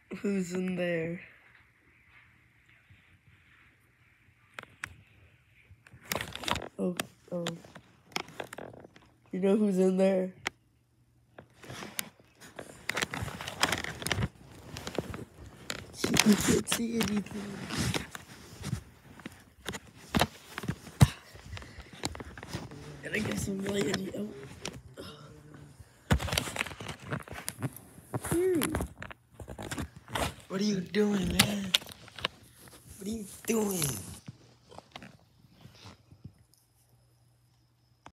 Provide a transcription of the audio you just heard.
Who's in there? Oh, oh. You know who's in there? You can't see anything. Gotta get some light in here. What are you doing, man? What are you doing?